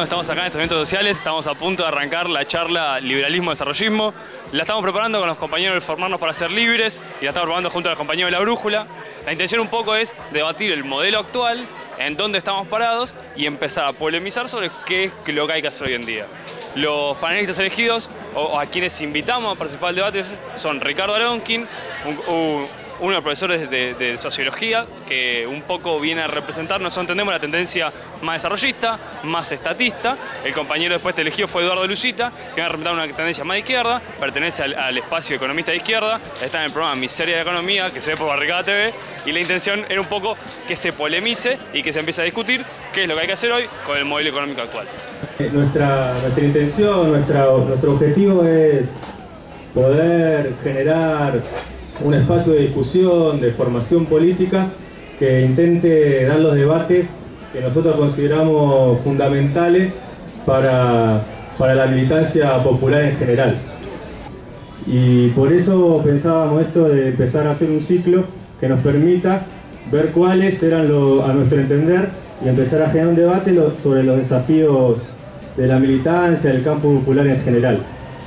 estamos acá en estos eventos sociales, estamos a punto de arrancar la charla Liberalismo-Desarrollismo. La estamos preparando con los compañeros de Formarnos para Ser Libres y la estamos preparando junto a los compañeros de La Brújula. La intención un poco es debatir el modelo actual, en dónde estamos parados y empezar a polemizar sobre qué es lo que hay que hacer hoy en día. Los panelistas elegidos, o a quienes invitamos a participar del debate, son Ricardo Aronkin, uno de los profesores de Sociología, que un poco viene a representar, nosotros entendemos, la tendencia más desarrollista, más estatista. El compañero después elegido fue Eduardo Lucita, que viene a representar una tendencia más de izquierda, pertenece al espacio economista de izquierda, está en el programa Miseria de Economía, que se ve por Barricada TV, y la intención era un poco que se polemice y que se empiece a discutir qué es lo que hay que hacer hoy con el modelo económico actual. Nuestra intención, nuestro objetivo es poder generar un espacio de discusión, de formación política que intente dar los debates que nosotros consideramos fundamentales para la militancia popular en general. Y por eso pensábamos esto de empezar a hacer un ciclo que nos permita ver cuáles eran, a nuestro entender, y empezar a generar un debate sobre los desafíos de la militancia, del campo popular en general.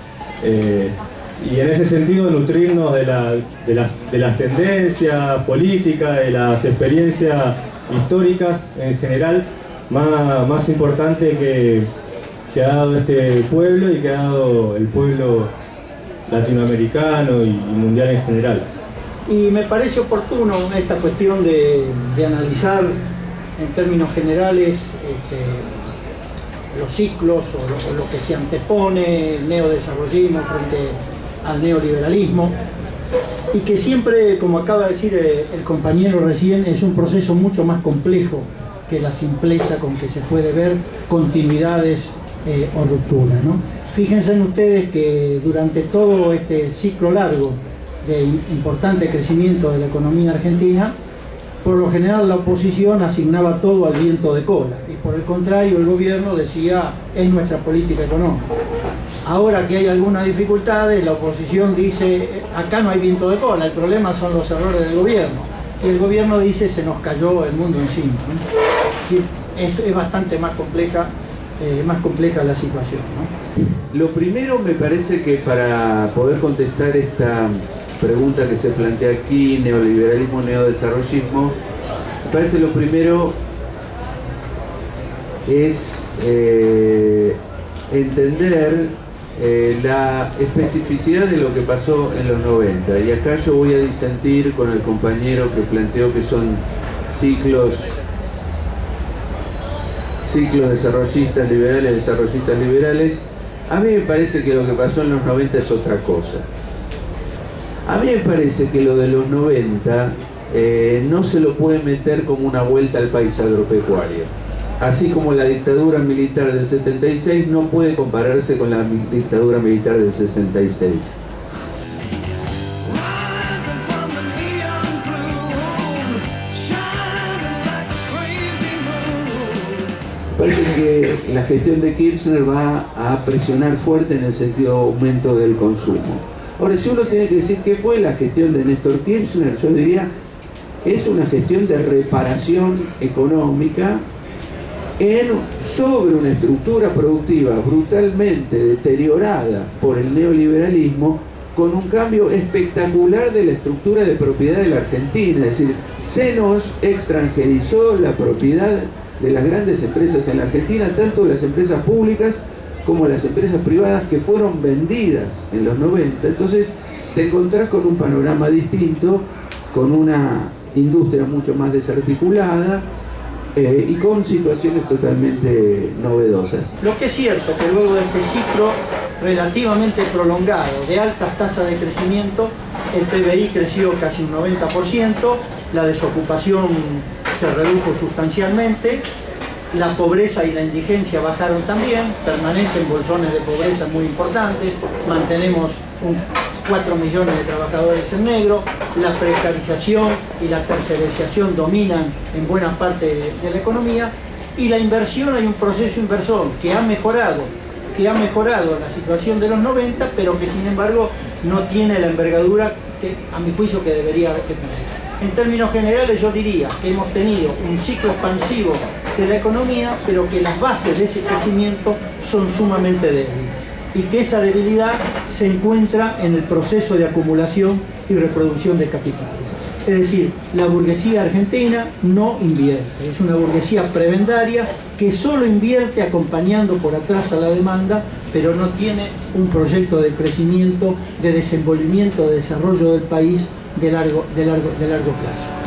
Y en ese sentido nutrirnos de las tendencias políticas, de las experiencias históricas en general más importantes que ha dado este pueblo y que ha dado el pueblo latinoamericano y mundial en general. Y me parece oportuno esta cuestión de analizar en términos generales los ciclos o lo que se antepone, el neodesarrollismo frente al neoliberalismo, y que siempre, como acaba de decir el compañero recién, es un proceso mucho más complejo que la simpleza con que se puede ver continuidades o rupturas, ¿no? Fíjense en ustedes que durante todo este ciclo largo de importante crecimiento de la economía argentina, por lo general la oposición asignaba todo al viento de cola, y por el contrario el gobierno decía es nuestra política económica. Ahora que hay algunas dificultades, la oposición dice acá no hay viento de cola, el problema son los errores del gobierno, y el gobierno dice se nos cayó el mundo encima, ¿no? Es bastante más compleja la situación, ¿no? Lo primero, me parece que para poder contestar esta pregunta que se plantea aquí, neoliberalismo, neodesarrollismo, me parece lo primero es entender la especificidad de lo que pasó en los 90. Y acá yo voy a disentir con el compañero que planteó que son ciclos desarrollistas liberales. A mí me parece que lo que pasó en los 90 es otra cosa. A mí me parece que lo de los 90 no se lo puede meter como una vuelta al país agropecuario. Así como la dictadura militar del 76 no puede compararse con la dictadura militar del 66. Parece que la gestión de Kirchner va a presionar fuerte en el sentido de aumento del consumo. Ahora, si uno tiene que decir qué fue la gestión de Néstor Kirchner, yo diría es una gestión de reparación económica sobre una estructura productiva brutalmente deteriorada por el neoliberalismo, con un cambio espectacular de la estructura de propiedad de la Argentina. Es decir, se nos extranjerizó la propiedad de las grandes empresas en la Argentina, tanto las empresas públicas como las empresas privadas, que fueron vendidas en los 90. Entonces te encontrás con un panorama distinto, con una industria mucho más desarticulada y con situaciones totalmente novedosas. Lo que es cierto que luego de este ciclo relativamente prolongado de altas tasas de crecimiento, el PBI creció casi un 90%, la desocupación se redujo sustancialmente, la pobreza y la indigencia bajaron también, permanecen bolsones de pobreza muy importantes, mantenemos 4 millones de trabajadores en negro, la precarización y la tercerización dominan en buena parte de la economía, y la inversión, hay un proceso inversor que ha mejorado la situación de los 90, pero que sin embargo no tiene la envergadura que, a mi juicio, que debería tener. En términos generales yo diría que hemos tenido un ciclo expansivo de la economía, pero que las bases de ese crecimiento son sumamente débiles y que esa debilidad se encuentra en el proceso de acumulación y reproducción de capitales. Es decir, la burguesía argentina no invierte, es una burguesía prebendaria que solo invierte acompañando por atrás a la demanda, pero no tiene un proyecto de crecimiento, de desenvolvimiento, de desarrollo del país de largo plazo.